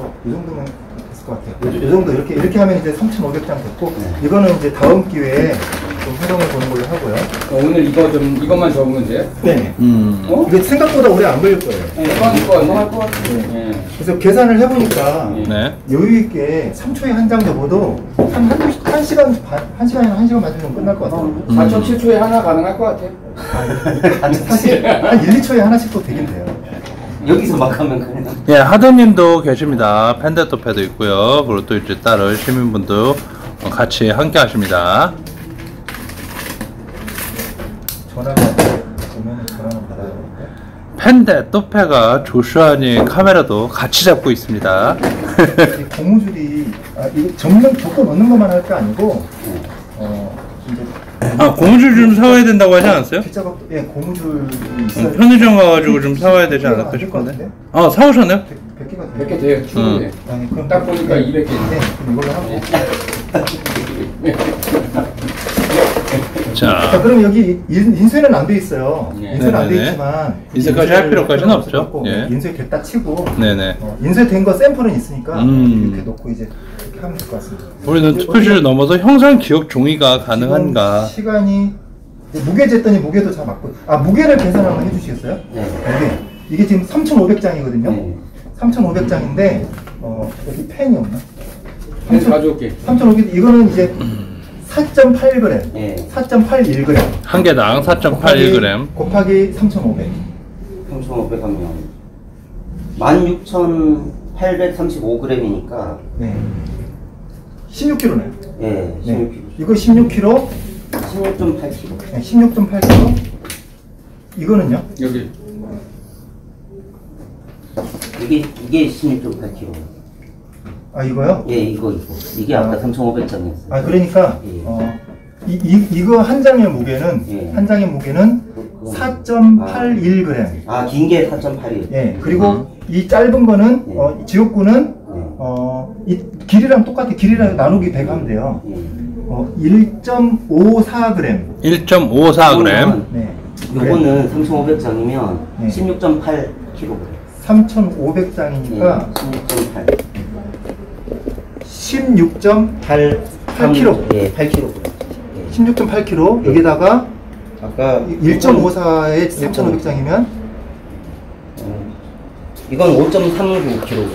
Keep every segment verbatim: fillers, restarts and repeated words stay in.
그래서 이 정도면 됐을 것 같아요. 이 정도 이렇게 이렇게 하면 이제 삼천오백 장 됐고 네. 이거는 이제 다음 기회에 좀 활용을 보는 걸로 하고요. 어, 오늘 이거 좀 이것만 적으면 돼요? 네. 음. 어? 이게 생각보다 오래 안 걸릴 거예요. 네, 이거 할 거, 이거 할것 같아요. 네. 네. 그래서 계산을 해보니까 네. 여유 있게 삼 초에 한 장 적어도 한, 한, 한 시간 반, 한 시간이나 한 시간 반 정도 끝날 것 같아요. 음. 사 초 칠 초에 하나 가능할 것 같아요. 아, 사실 한 일, 이 초에 하나씩도 되긴 돼요. 여기서 막 하면 가능한. 예, 하드님도 계십니다. 펜데토패도 있고요. 그리고 또 이제 따로 시민분도 같이 함께 하십니다. 전화가 오면 전화는 받아야 되는데. 펜데토패가 조슈아님 카메라도 같이 잡고 있습니다. 이 고무줄이 아, 이거 전면 덮고 넣는 것만 할 게 아니고 어 이제 아, 고무줄 좀 사와야 된다고 하지 않았어요? 빗자박도 예 고무줄이 있어요. 음, 편의점 가가지고 좀 사와야 되지 않을까 싶은데. 아, 사오셨나요? 백 개가 몇 개 돼요? 충분히. 음. 아니 그럼 딱 보니까 네, 이백 개. 네, 그럼 이걸로 하고. 자, 자, 그럼 여기 인, 인쇄는 안 돼 있어요. 네. 인쇄는 안 돼 네네네. 있지만 인쇄까지 할 필요까지는 없죠. 예. 인쇄 됐다 치고 네네. 어, 인쇄된 거 샘플은 있으니까 음. 이렇게 놓고 이제 이렇게 하면 될 것 같습니다. 우리는 투표지를 넘어서 형상 기억 종이가 가능한가? 시간이 무게 쟀더니 무게도 다 맞고 아 무게를 계산 한번 해주시겠어요? 네. 이게 이게 지금 삼천오백 장이거든요. 네. 삼천오백 장인데 어 여기 펜이 없나? 펜 가져올게. 삼천오백 이거는 이제 사 점 팔 그램, 네. 사 점 팔일 그램 한 개당 사 점 팔일 그램. 곱하기 삼천오백. 삼천오백 하면 만 육천팔백삼십오 그램이니까 네. 십육 킬로그램네요. 예, 십육 킬로그램. 이거 십육 킬로그램, 십육 점 팔 킬로그램. 네, 십육 점 팔 킬로그램. 이거는요? 여기. 이게 이게 십육 점 팔 킬로그램. 아 이거요? 예, 이거 이거. 이게 아까 삼천오백 장이었어요. 아 그러니까 예. 어, 이, 이, 이거 한 장의 무게는 예. 한 장의 무게는 그건- 사 점 팔일 그램. 아, 긴 게 사 점 팔일. 예. 그리고 이 짧은 거는 예. 어, 지옥구는 예. 어, 이 길이랑 똑같아. 길이랑 나누기 백 하면 돼요. 예. 어, 일 점 오사 그램. 일 점 오사 그램. 네. 요거는 삼천오백 장이면 네. 십육 점 팔 킬로그램. 삼천오백 장이니까 예, 십육 점 팔. 십육 점 팔 킬로그램. 예, 팔 킬로그램. 예. 십육 점 팔 킬로그램. 여기다가 아까 일 점 오사에 삼천오백 장이면 어, 이건 오 점 삼구 킬로그램.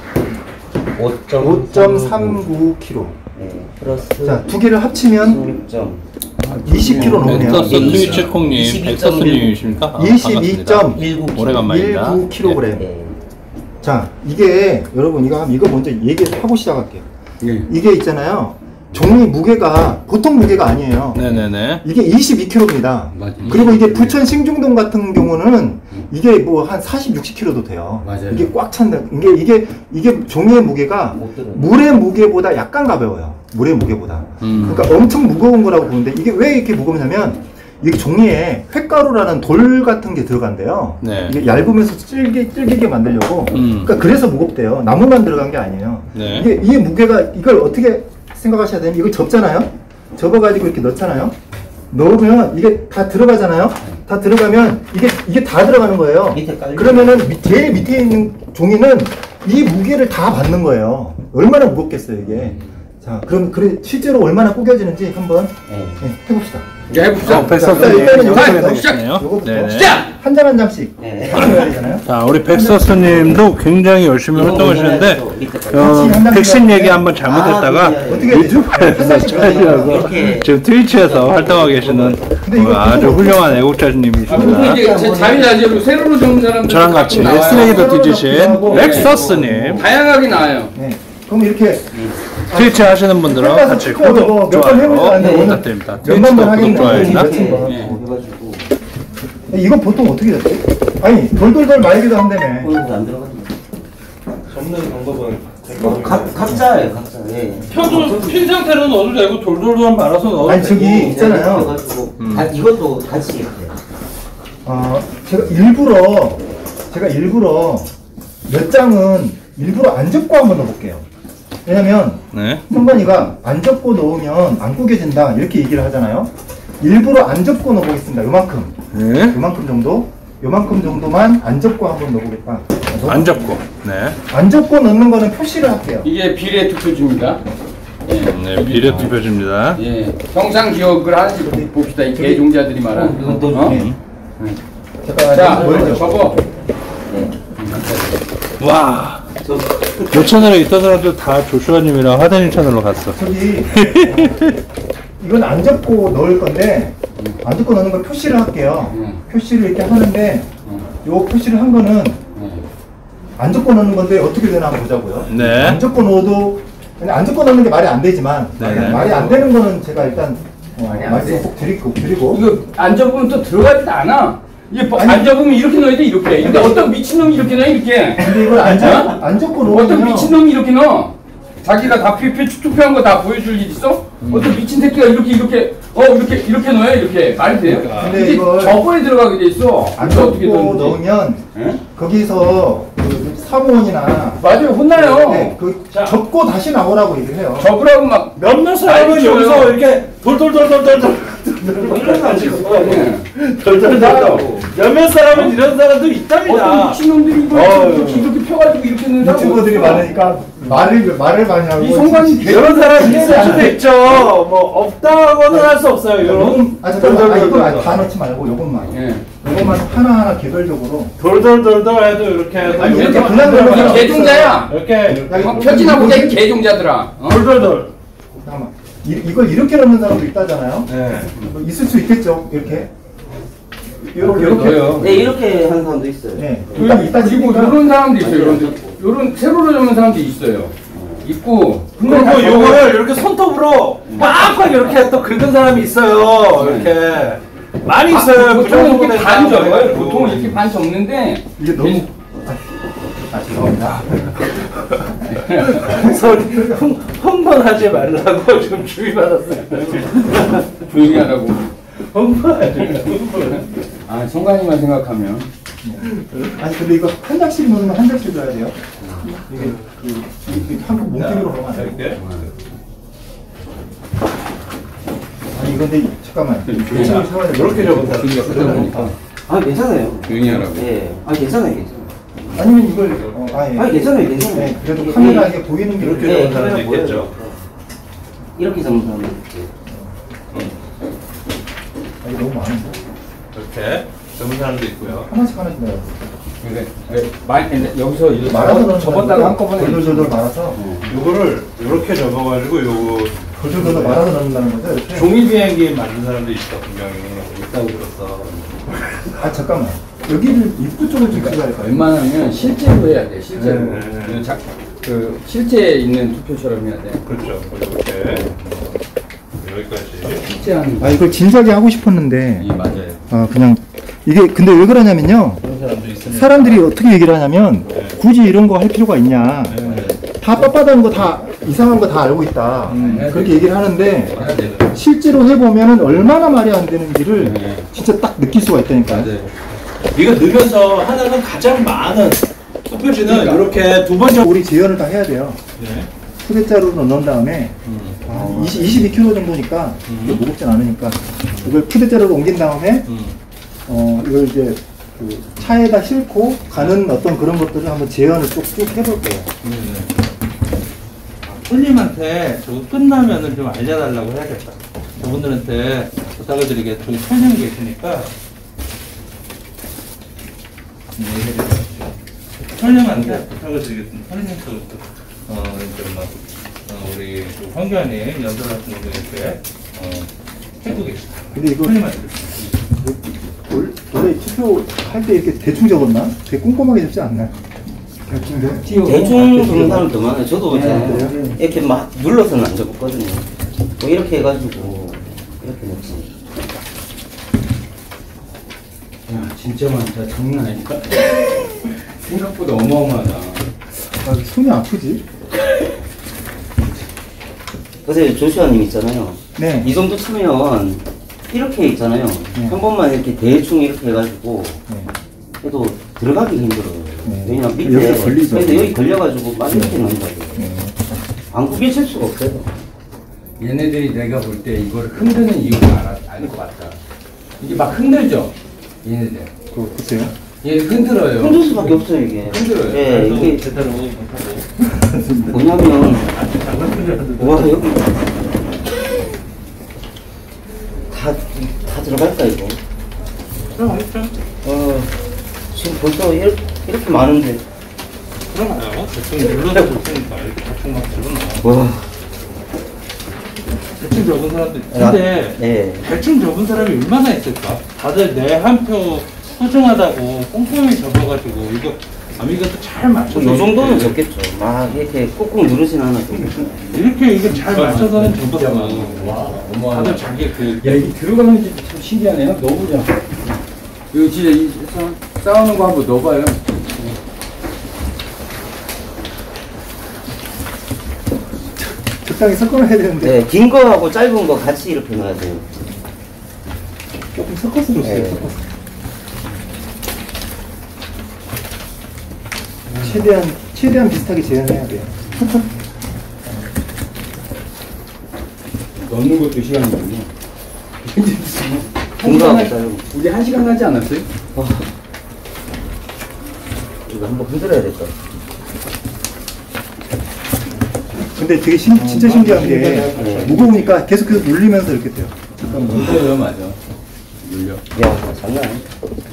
오 점 삼구 킬로그램. 네, 플러스 자, 두 개를 합치면 십육 점 이십 킬로그램 나오네요. 엑서스 트위치 콩님, 백서스님이십니까? 아, 이십이 점 반갑습니다. 일구 오래간만입니다. 일구 킬로그램. 네. 자, 이게 여러분 이거 이거 먼저 얘기하고 시작할게요. 예. 이게 있잖아요. 종이 무게가 보통 무게가 아니에요. 네네네. 이게 이십이 킬로그램입니다. 맞아요. 그리고 이게 부천 신중동 같은 경우는 이게 뭐 한 사십, 육십 킬로그램도 돼요. 맞아요. 이게 꽉 찬다. 이게 이게 이게 종이의 무게가 못 들어요. 물의 무게보다 약간 가벼워요. 물의 무게보다. 음. 그러니까 엄청 무거운 거라고 보는데 이게 왜 이렇게 무겁냐면 이게 종이에 횟가루라는 돌 같은 게 들어간대요. 네. 이게 얇으면서 찔게 찔기게 만들려고. 음. 그러니까 그래서 무겁대요. 나무만 들어간 게 아니에요. 네. 이게 이 무게가 이걸 어떻게 생각하셔야 되면 이걸 접잖아요. 접어가지고 이렇게 넣잖아요. 넣으면 이게 다 들어가잖아요. 다 들어가면 이게 이게 다 들어가는 거예요. 밑에 깔려. 그러면은 밑- 제일 밑에 있는 종이는 이 무게를 다 받는 거예요. 얼마나 무겁겠어요 이게. 자, 그럼 그래 실제로 얼마나 구겨지는지 한번 네. 네, 해봅시다. 이제 해봅시다. 어, 백서스님 자, 일단은 요거 요거부터 되겠네요. 요거부터 네네. 시작! 한 장 한 장씩 네. 해야 되잖아요. 자, 우리 백서스님도 굉장히 열심히 활동하시는데 어, 백신 얘기 한번 잘못했다가 아, 네. 어떻게 유튜브에서 잘려서 이렇게. 지금 트위치에서 활동하고 계시는 이거 어, 아주 보통 훌륭한 아, 보통 애국자님이십니다. 이제 제 자유 자재로 세로로 적는 사람들 저랑 같이 쓰레기도 뒤지신 백서스님, 다양하게 나와요. 네. 그럼 이렇게 트위치 하시는 분들은 해봐서 같이 체크하고 구독, 뭐몇번 해보지 좋아요 않는데 오늘 부탁드립니다. 몇만 트위치도 번 하긴 구독, 좋아요 했는데 해주시나? 며칠 번. 네. 해가지고 이건 보통 어떻게 됐지? 아니 돌돌돌 말기도 한다며. 오늘도 안 들어가네. 접는 방법은 뭐, 각 각자예요, 각자. 예. 펴도 핀 상태로 넣어도 되고 돌돌돌 말아서 넣어도 아니 저기 네, 있잖아요. 그래가지고 음. 다 이것도 같이 이렇게. 어 제가 일부러 제가 일부러 몇 장은 일부러 안 접고 한번 넣어볼게요. 왜냐면 네. 성관이가 안 접고 넣으면 안 구겨진다 이렇게 얘기를 하잖아요. 일부러 안 접고 넣어보겠습니다. 요만큼 네. 요만큼 정도 요만큼 정도만 안 접고 한번 넣어보겠다. 안 접고. 네. 안 접고 넣는 거는 표시를 할게요. 이게 비례 투표지입니다. 예. 네, 비례 투표지입니다. 예. 평상 기억을 하는지 봅시다. 이 개종자들이 말하는. 이건 또 어? 네. 잠깐만, 자, 보여줘. 접어. 와. 요 채널에 있던 사람들 다 조슈아님이랑 하대님 채널로 갔어. 저기 어, 이건 안 접고 넣을 건데 안 접고 넣는 걸 표시를 할게요. 음. 표시를 이렇게 하는데 요 표시를 한 거는 안 접고 넣는 건데 어떻게 되나 한번 보자고요. 네. 안 접고 넣어도 근데 안 접고 넣는 게 말이 안 되지만 네네. 말이 안 되는 거는 제가 일단 어, 말씀 꼭 드리고 드리고 이거 안 접으면 또 들어가지도 않아. 이게 뭐 아니. 안 접으면 이렇게 넣어야 돼, 이렇게. 근데 어떤 미친놈이 이렇게 넣어, 이렇게. 근데 이걸 안, 접, 안 접고 넣으면 어떤 미친놈이 이렇게 넣어. 자기가 다 투표, 투표한 거 다 보여줄 일 있어? 음. 어떤 미친 새끼가 이렇게, 이렇게, 어, 이렇게, 이렇게 넣어요, 이렇게. 말이 돼요? 근데 이게 이걸 저번에 들어가게 돼 있어. 안 이거 어떻게 접고 넣는지. 넣으면 예? 거기서 그 사무원이나 맞아요, 혼나요. 네, 그 접고 다시 나오라고 얘기를 해요. 접으라고 막. 몇몇 사람은 아니, 여기서 저요. 이렇게 돌돌돌돌돌돌 이래가지고 예. 돌돌돌돌 몇몇 사람은 이런 사람도 어떤 있답니다. 미친놈들이 이걸 어휴. 이렇게, 이렇게 펴가지고 이렇게 넣는 사람 유튜버들이 어딨어? 많으니까 말을 말을 많이 하고 이 송관이 진짜- 이런 사람이 있을 수도 있죠. 뭐 없다고는 할 수 없어요. 이런 아 잠깐만, 아, 이거 아니, 다 넣지 말고 요것만 예. 요것만 하나하나 개별적으로 돌돌돌돌 해도 이렇게 해서 아니, 이렇게 이렇게 그냥 이 그러면 개종자야. 이렇게 야, 이거 펴지나 보자, 이 뭐지? 개종자들아. 어? 돌돌돌. 잠깐만 이, 이걸 이렇게 넣는 사람도 있다잖아요. 네. 뭐 있을 수 있겠죠 이렇게 이렇게 그래, 이렇게 넣어요. 네, 이렇게 하는 사람도 있어요. 네 이따 이따 그리고 치니까 이런 사람도 있어요. 이런 이런 세로로 접는 사람도 있어요. 있고 근데 다 그리고 저거- 요거를 이렇게 손톱으로 빡빡 이렇게 또 긁은 사람이 있어요. 이렇게 많이 있어요. 아, 보통 부정부대 이렇게 반 접어요. 사람들. 보통 이렇게 반 접는데 이게 너무 아, 아 죄송합니다. 소리 흥- 흥분하지 말라고 지금 주의받았어요. 조용히 하라고. 흥분하지 흥분. 아 성관이만 생각하면 아니 근데 이거 한 장씩 넣으면 한 장씩 넣어야 돼요. 이게 그 이게 한국 뭉티기로 넣으면 안 돼요. 이렇게. 아니 이거 근데 잠깐만 조용히 자, 하- 이렇게 적은 사람. 우리가 그러다 보니까 아, 괜찮아요. 조용히 하라고. 예. 아, 괜찮아요, 괜찮아요. 아니면 이걸 어, 아 예. 아, 괜찮아요, 괜찮아요. 네, 그래도 카메라 이게 보이는 게 이렇게 이렇게 적은 사람도 카메라 보여요. 있겠죠. 이렇게 잡는 사람도 있고. 아, 이게 너무 많은데 이렇게 적은 사람도 있고요. 하나씩 하나씩 넣어요. 근데 왜 많이 근데 여기서 이거 말아서 접어- 넣는 접었다가 한꺼번에 돌돌돌 말아서 요거를 이렇게 접어가지고 요거 돌돌돌 말아서 넣는다는 거죠 이렇게. 종이 비행기 만든 사람도 있어 분명히 있다고 들었어. 아 잠깐만 여기를 입구 쪽을 좀 찍어야 될까요? 웬만하면 실제로 해야 돼. 실제로. 네, 네, 네. 그 자- 그 실제 있는 투표처럼 해야 돼. 그렇죠. 이렇게 여기까지. 실제 하는 거. 아 이걸 진작에 하고 싶었는데 예, 맞아요. 아 그냥 이게 근데 왜 그러냐면요 그런 사람도 있으니까. 사람들이 어떻게 얘기를 하냐면 네. 굳이 이런 거 할 필요가 있냐 네. 다 빳빳한 거 다 이상한 거 다 알고 있다 음, 네. 그렇게 얘기를 하는데 해야 돼. 실제로 해보면은 얼마나 말이 안 되는지를 네. 진짜 딱 느낄 수가 있다니까요. 맞아요. 이거 넣으면서 하나는 가장 많은 투표지는 이렇게 두 번째. 우리 재현을 다 해야 돼요. 네. 푸대자루로 넣은 다음에 한 이십, 이십이 킬로그램 정도니까 이게 무겁진 않으니까 이걸 푸대자루로 옮긴 다음에 음. 어 이걸 이제 그 차에다 싣고 가는 어떤 그런 것들을 한번 재현을 쭉쭉 해볼 거예요. 손님한테 저거 끝나면은 좀 알려달라고 해야겠다. 저분들한테 부탁을 드리게 저기 설명 계시니까 설명한테 부탁을 드리겠습니다. 설명도 어 이제 막 어, 우리 그 황교안님 연설 같은 거 이렇게 어 해도 계십니다. 근데 이거 설명한테. 원- 원래 투표할 때 이렇게 대충 적었나? 되게 꼼꼼하게 적지 않나요? 대충 적? 대충 적는 사람 더 많아요. 저도 이제 그래요? 이렇게 막 눌러서는 안 적었거든요. 뭐 이렇게 해가지고 이렇게 넣지. 야, 진짜 많다. 장난 아니다. 생각보다 어마어마하다. 아, 손이 아프지? 그래서 조슈아님 있잖아요. 네. 이 정도 치면 이렇게 있잖아요. 네. 한 번만 이렇게 대충 이렇게 해가지고 네. 해도 들어가기 힘들어요. 네. 왜냐면 밑에 여기가 걸리죠. 근데 여기 걸려가지고 막 이렇게 넣는다고. 네. 방구 비칠 수가 없어요. 얘네들이 내가 볼 때 이걸 흔드는 이유를 알아, 알 것 같다. 이게 막 흔들죠? 얘네들. 그거 보세요. 얘 흔들어요. 흔들 수밖에 없어요 이게. 흔들어요. 예, 이게 제대로 못하고. 뭐냐면 와 여기 다, 다 들어갈까 이거? 들어가겠죠? 어 지금 벌써 이렇게, 이렇게 많은데 들어가요. 대충 눌러서 볼 테니까 이렇게 대충 막 집어넣어. 와 대충 접은 사람들. 근데 예. 대충 접은 사람이 얼마나 있을까? 다들 내 한 표 소중하다고 꼼꼼히 접어가지고 이거 아미가도 잘 맞춰서 요 정도는 이렇게 적겠죠. 막 이렇게 꾹꾹 누르진 않아도 이렇게 이거 잘 맞춰서는 접었어. 와, 어마어마. 다들 자기 그 야, 이게 들어가는 게 참 신기하네요. 넣어보자. 이거 진짜 이, 싸- 싸우는 거 한번 넣어봐요. 적당히 섞어놔야 되는데 네, 긴 거하고 짧은 거 같이 이렇게 넣어야 돼요. 조금 섞어서 줬어요. 네. 섞어서. 최대한 최대한 비슷하게 재현해야 돼요. 넣는 것도 시간이거든요. 긴 거하고 짧은 거. 우리 한 시간 가지 않았어요? 와. 이거 한번 흔들어야 될 것 같아. 근데 되게 신, 진짜 신기한 게 네. 무거우니까 계속 계속 눌리면서 이렇게 돼요. 잠깐 물려요, 맞아. 물려. 야, 장난 아니야.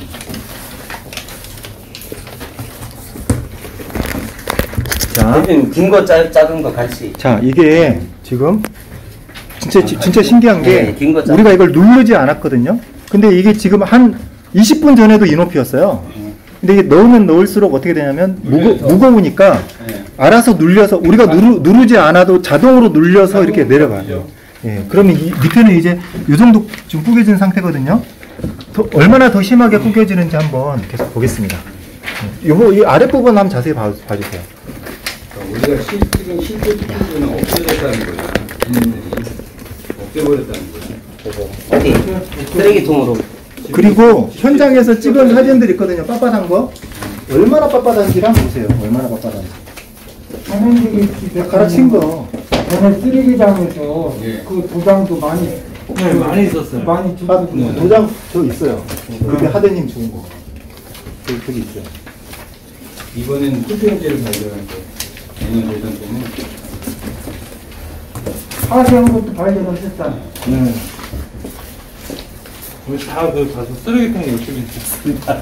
자, 대표님, 긴 거, 짧, 작은 거 같이. 자 이게 지금 진짜 지- 진짜 신기한 게 네, 긴거 짧은 우리가 이걸 누르지 않았거든요. 근데 이게 지금 한 이십 분 전에도 이 높이였어요. 근데 이게 넣으면 넣을수록 어떻게 되냐면 무거, 눌려서. 무거우니까 네. 알아서 눌려서 우리가 누르, 누르지 않아도 자동으로 눌려서 이렇게 자동으로 내려가요. 눌려. 예, 그러면 이 밑에는 이제 이 정도 좀 구겨진 상태거든요. 더, 얼마나 더 심하게 구겨지는지 한번 계속 보겠습니다. 예, 요거 이 아랫부분 한번 자세히 봐, 봐주세요. 우리가 실, 지금 실제 투표는 없애졌다는 거예요. 국민들이 없애버렸다는 거예요. 어디? 쓰레기통으로. 그리고 현장에서 찍은 사진들 있거든요. 빳빳한 거. 얼마나 빳빳한지 한번 보세요. 얼마나 빳빳한지. 전현직이 갈아친 거. 전에 쓰레기장에서 예. 그 도장도 많이 네, 많이 있었어요. 많이 아, 주고 도장 저 있어요. 그게 하대님 주는 거. 저기, 저기 있어요. 이번엔 투표용지를 발견한 거. 내년 대선 때는 파쇄한 것도 발견하셨잖아. 네. 우리 다 그 가서 쓰레기통 열심히 줬습니다.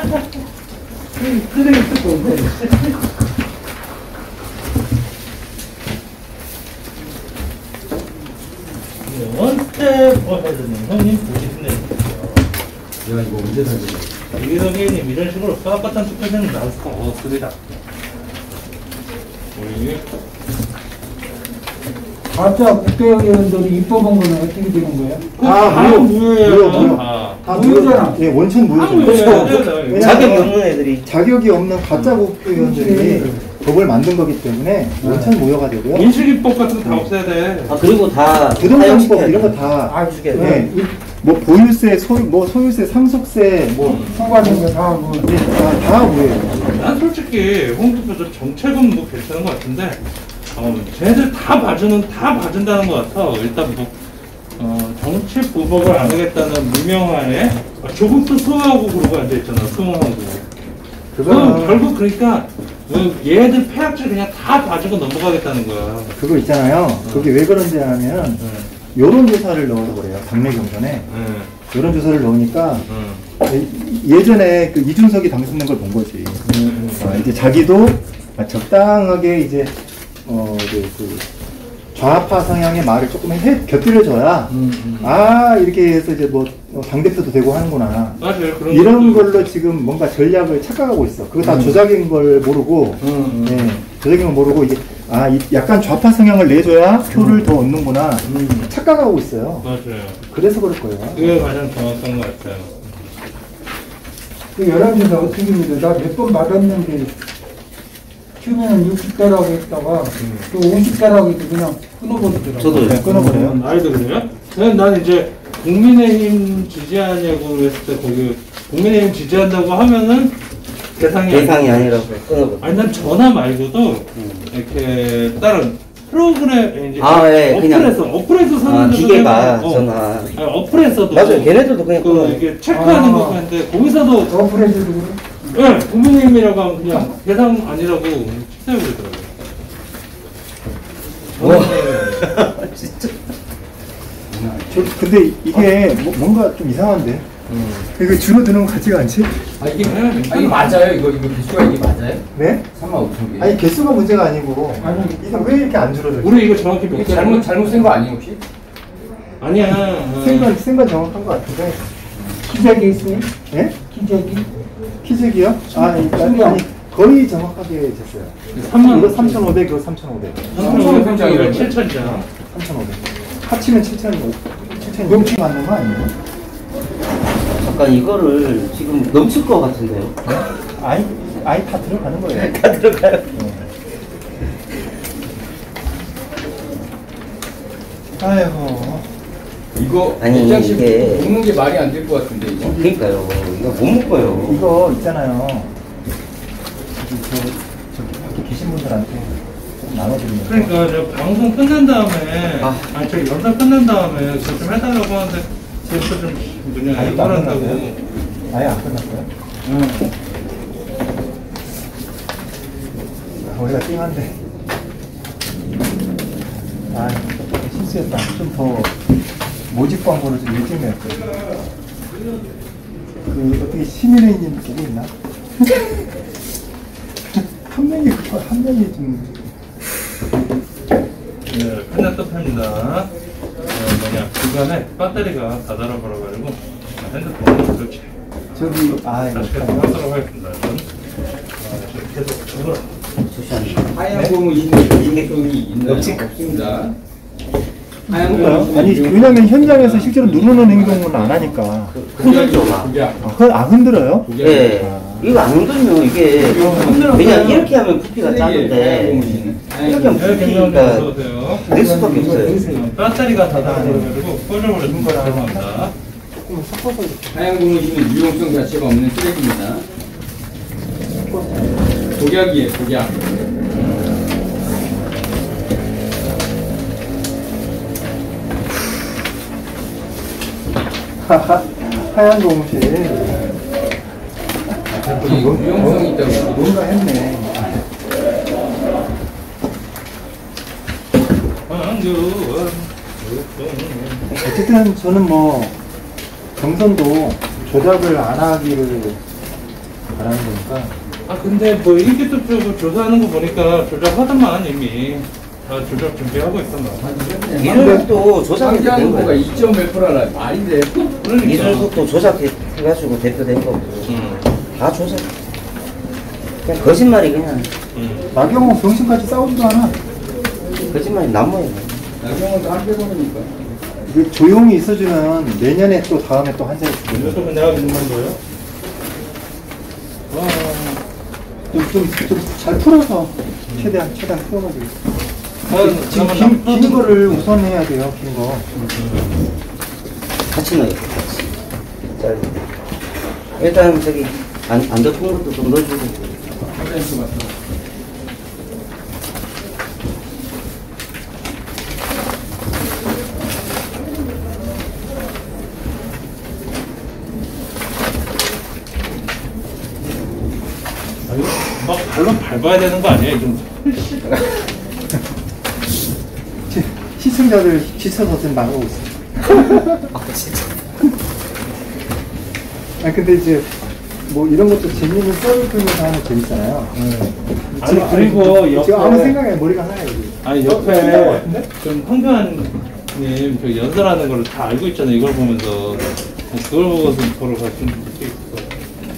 쓰레기 쓰고 있네. 원스텝 어헤드는 형님 보시네. 야, 이거 언제 사지? 이기석이님 이런 식으로 빳빳한 투표는 나올 수가 없습니다. 우리 가짜 국회의원들이 입법한 거는 어떻게 되는 거예요? 다 다 무효. 무효예요. 무효, 무효. 다. 다 무효잖아. 무효. 예, 원천 다 무효죠. 무효예요. 왜냐면 자격이 없는 애들이. 자격이 없는 가짜 국회의원들이 법을 만든 거기 때문에 원천 무효가 되고요. 인식입법 같은 거 다 없애야 돼. 아, 그리고 다. 부동산법 사용시켜야 이런 거 돼. 다. 아, 예, 이- 뭐 보유세, 소유, 뭐 소유세, 상속세, 뭐 후과된 거다 뭐. 예, 다, 다 무효예요. 난 솔직히 홍준표도 정책은 뭐 괜찮은 것 같은데, 어, 쟤네들 다 봐주는, 다 봐준다는 것 같아. 일단 뭐, 어, 정치 보복을 안 하겠다는 무명화에 아, 조국도 수호하고 그러고 앉아있잖아, 수호하고. 그럼 그거는 결국 그러니까, 어, 얘들 폐악질 그냥 다 봐주고 넘어가겠다는 거야. 그거 있잖아요. 그게 왜 그런지 하면 여론조사를 넣어서 그래요. 당내 경선에 응, 여론조사를 넣으니까 응. 예- 예전에 그 이준석이 당선된 걸 본 거지. 아, 이제 자기도 적당하게 이제 어, 그, 그 좌파 성향의 말을 조금 해, 곁들여줘야 아 이렇게 해서 이제 뭐 당 대표도 되고 하는구나. 맞아요. 그런 이런 것도- 걸로 지금 뭔가 전략을 착각하고 있어. 그거 다 조작인 걸 모르고, 예, 조작인 걸 모르고 이게 아 이- 약간 좌파 성향을 내줘야 표를 더 얻는구나. 착각하고 있어요. 맞아요. 그래서 그럴 거예요. 그게 가장 정확한 것 같아요. 그 여론조사 어떻게 믿어? 나 몇 번 받았는데 처음에는 육십 대라고 했다가 또 오십 대라고 해서 그냥 끊어버리더라고. 저도 네, 끊어버려요. 음, 아이도 그래요? 난, 난 이제 국민의힘 지지하냐고 그랬을 때 거기 국민의힘 지지한다고 하면은 대상이 대상이 아니고. 아니라고 끊어버려. 아니 난 전화 말고도 이렇게 다른 프로그램 이제 아, 예, 그냥- 어플에서 어플에서 사는 아, 데도 기계가 되고, 어, 전화. 아니, 어플에서도 맞아요. 걔네들도 그냥 그 그 이게 체크하는 아. 거 하는데 거기서도 어플에서도 그래? 예, 부모님이라고 하면 그냥 대상 아니라고 칭찬해 버리더라고요. 와. 진짜. 저, 근데 이게 뭐- 뭔가 좀 이상한데? 이거 줄어드는 거 같지가 않지? 아 이게 아, 이게 맞아요? 이거 이거 개수가 이게 맞아요? 네? 삼만 오천 개. 아니 개수가 문제가 아니고 아니. 이게 왜 이렇게 안 줄어들지? 우리 이거 정확히 이게 몇 잘못 잘못 쓴 거 아니에요 혹시? 아니야. 어. 생건 생건 정확한 것 같은데. 기저귀 있으니? 예? 기저귀? 키즈기요? 아, 아니, 아니, 아니 거의 정확하게 쟀어요. 삼만 이거 삼천오백, 이거 삼천오백. 삼천오백 장이라 칠천 장. 삼천오백. 합치면 칠천오백. 칠천 넘치 맞는 거 아니에요? 잠깐 이거를 지금 넘칠 것 같은데요. 아이, 아이 다 들어가는 거예요. 다 들어가요. 아이고. 이거 아니, 입장식 이게- 먹는 게 말이 안 될 것 같은데 이거. 그러니까요. 이거 못 먹어요. 이거 있잖아요. 저기 저, 저기 밖에 계신 분들한테 좀 나눠드리면. 그러니까 저 방송 끝난 다음에 아. 아. 니 저기 영상 끝난 다음에 그거 좀 해달라고 하는데 지금 좀 뭐냐 아직도 이걸 안 한다고. 끝났어요? 아예 안 끝났어요? 응. 우리가 띵한데. 아, 실수했다. 좀 더 모집 광고를 좀 일찍 냈어요. 그 어떻게 시민회님 보고 있나? 한 명이 급하- 한 명이 좀 네, 끝났던 편입니다. 어, 뭐냐 중간에 배터리가 다 닳아버려가지고 핸드폰을 그렇게 저기 아 이거 다시 계속 하도록 하겠습니다. 저는 아, 지금 계속 죽어라. 조시아님. 하얀 고무신의 유용성이 있나요? 없습니다. 하얀 그러니까요. 고무신의 아니 유용성이 왜냐면 현장에서 실제로 누르는 행동은 안 하니까. 흔들죠, 막. 독약. 아, 흔- 아 흔들어요? 예. 이거 안 흔들면 이게 그냥 이렇게 하면 부피가 하얀 작은데 고무신. 이렇게 하면 네, 부피가 어서 오세요. 될 수밖에 없어요. 어, 배터리가 다 닳아버려가지고 꺼져버렸는 거라 합니다. 좀 섞어서 이렇게. 하얀 고무신은 유용성 자체가 없는 쓰레기입니다. 독약이에요, 독약. 하하, 하얀 고무신. 이 유용성이 있다고. 뭔가 했네. 황교안. 어쨌든 저는 뭐 경선도 조작을 안 하기를 바라는 거니까. 아 근데 뭐 인기투표 그 조사하는 거 보니까 조작하더만 이미 다 조작 준비하고 있었나. 이준석도 조작해서 상장 된 후보가 거예요. 이 점 몇 프로라 말이 돼. 그러니까. 이준석도 조작해가지고 대표된 거고 음. 다 조작. 그냥 거짓말이 그냥 음. 나경원 병신같이 싸우지도 않아. 거짓말이 남모예요. 나경원도 한배 보니까. 이게 조용히 있어주면 내년에 또 다음에 또 한 자리 주고. 이것도 내가 궁금한 거예요? 와. 좀좀잘 풀어서 최대한 최대한 풀어가지고. 아, 지금 그러면 긴, 긴 거를 우선 해야 돼요. 긴 거. 같이 넣어요. 같이. 자, 일단 저기 안, 안 덮은 것도 좀 넣어주고. 화장실 갔다. 아니, 막 발로 밟아야 되는 거 아니에요? 좀. 시- 시청자들 지쳐서 지금 나가고 있어. 아 진짜. 아 근데 이제 뭐 이런 것도 재밌는 썰을 끌면서 하면 재밌잖아요. 아니, 그리고 옆에. 지금 아무 생각에 머리가 하나요. 여기. 아니, 끝난 것 옆에. 같은데? 좀 황교안님 저 연설하는 걸 다 알고 있잖아요. 이걸 보면서. 그걸 보고서 서로 같이 좀 느끼고 있어.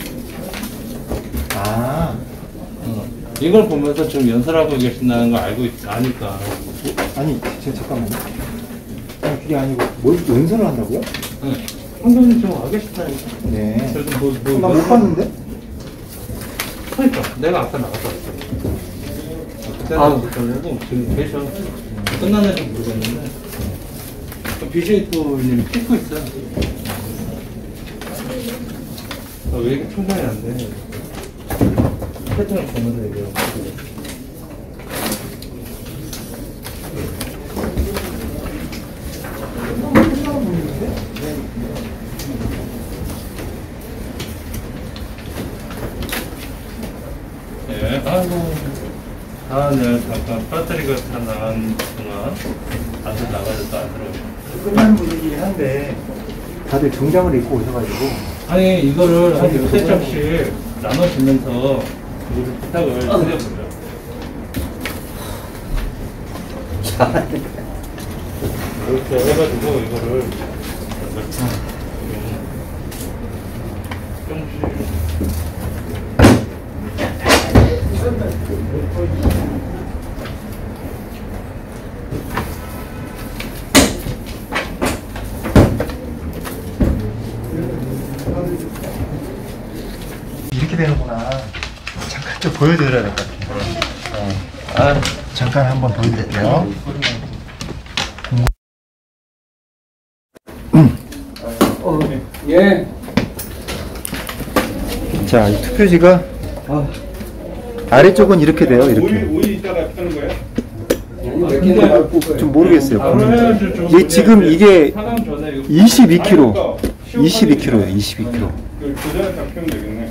아, 어. 이걸 보면서 좀 연설하고 계신다는 걸 알고 있, 아니까. 아니 저 잠깐만요. 아니 그게 아니고 뭘 연설을 한다고요? 네. 황교안님 좀 와 계시다니까. 네. 그래서 뭐, 뭐. 나 못 봤는데? 그러니까 내가 아까 나갔다 왔어. 그때는 아. 못 하려고 지금 계셔. 끝나는지 모르겠는데. 비제이프님 찍고 있어. 아, 왜 이렇게 충전이 안 돼? 패턴을 보면서 얘기하고. 예, 아이고. 아, 네, 잠깐 배터리가 다 나간 동안 다들 나가져서 안 들어오셨어요. 끝나는 분위기긴 한데 다들 정장을 입고 오셔가지고 아니, 이거를 한 두세 짝씩 나눠주면서 우리 부탁을 드려보죠. 이렇게 해가지고 이거를 조금씩 이렇게 되는구나. 잠깐 좀 보여드려야 될 것 같아요. 어. 아, 잠깐 한번 보여드릴게요. 예. 자, 이 투표지가 아래쪽은 이렇게 돼요. 이렇게. 오이 있다가 펴는 거예요? 좀 모르겠어요. 바로 해야지 좀. 이게 지금 이게 사강 전에 이거 이십이 킬로그램, 이십이 킬로그램예요. 이십이 킬로그램. 그 전에 다 펴면 되겠네.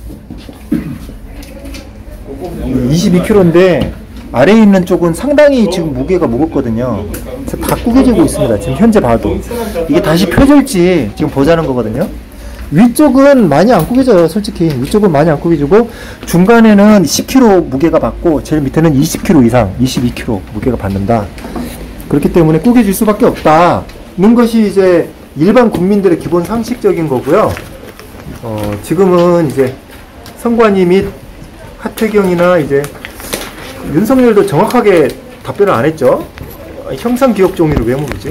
이십이 킬로그램인데 아래에 있는 쪽은 상당히 지금 무게가 무겁거든요. 그래서 다 구겨지고 있습니다. 지금 현재 봐도 이게 다시 펴질지 지금 보자는 거거든요. 위쪽은 많이 안 구겨져요. 솔직히 위쪽은 많이 안 구겨지고 중간에는 십 킬로그램 무게가 받고 제일 밑에는 이십 킬로그램 이상, 이십이 킬로그램 무게가 받는다. 그렇기 때문에 구겨질 수밖에 없다는 것이 이제 일반 국민들의 기본 상식적인 거고요. 어, 지금은 이제 선관위 및 하태경이나 이제 윤석열도 정확하게 답변을 안 했죠. 형상 기억 종이를 왜 모르지?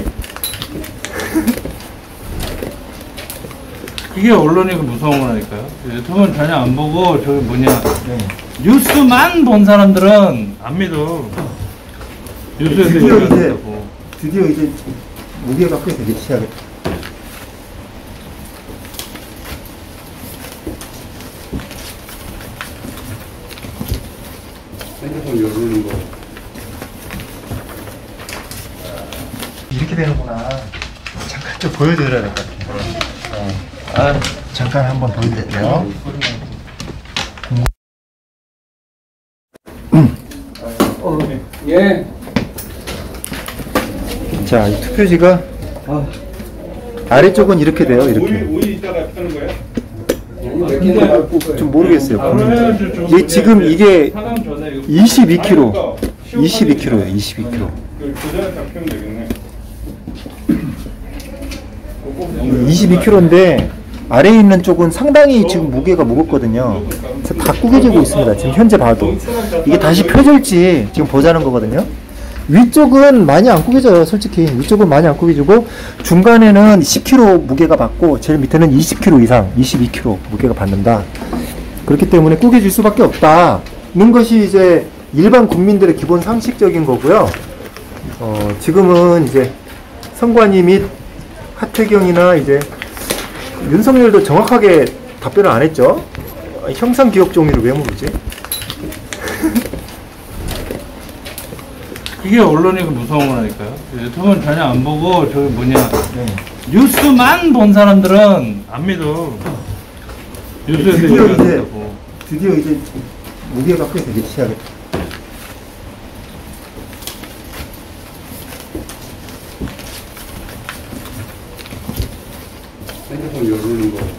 이게 언론이 그 무서운 거라니까요. 유튜브는 전혀 안 보고 저기 뭐냐 뉴스만 본 사람들은 안 믿어. 뉴스에서 드디어 이제 얘기한다고. 드디어 이제 무게가 꽤 되기 시작했다. 핸드폰 열는 거. 이렇게 되는구나. 잠깐 좀 보여드려야 될 것 같아요. 어. 아, 잠깐 한번 보여드릴게요. 예. 자, 이 투표지가 아래쪽은 이렇게 돼요. 이렇게. 오이 있다가 펴는 거예요? 좀 모르겠어요. 바로 해야지 좀. 이게 지금 이게 사강 전에 이거 이십이 킬로그램, 이십이 킬로그램예요. 이십이 킬로그램. 그 전에 다 펴면 되겠네. 이십이 킬로그램인데 아래에 있는 쪽은 상당히 지금 무게가 무겁거든요. 그래서 다 구겨지고 있습니다. 지금 현재 봐도 이게 다시 펴질지 지금 보자는 거거든요. 위쪽은 많이 안 구겨져요. 솔직히 위쪽은 많이 안 구겨지고 중간에는 십 킬로그램 무게가 받고 제일 밑에는 이십 킬로그램 이상, 이십이 킬로그램 무게가 받는다. 그렇기 때문에 구겨질 수밖에 없다는 것이 이제 일반 국민들의 기본 상식적인 거고요. 어, 지금은 이제 선관위 및 하태경이나 이제 윤석열도 정확하게 답변을 안 했죠. 형상 기억 종이를 왜 모르지? 이게 언론이 그 무서운 거라니까요. 유튜브는 전혀 안 보고 저기 뭐냐 뉴스만 본 사람들은 안 믿어. 뉴스에서 드디어 이제 얘기한다고. 드디어 이제 무게가 꽤 되기 시작했다. 핸드폰 열는 거.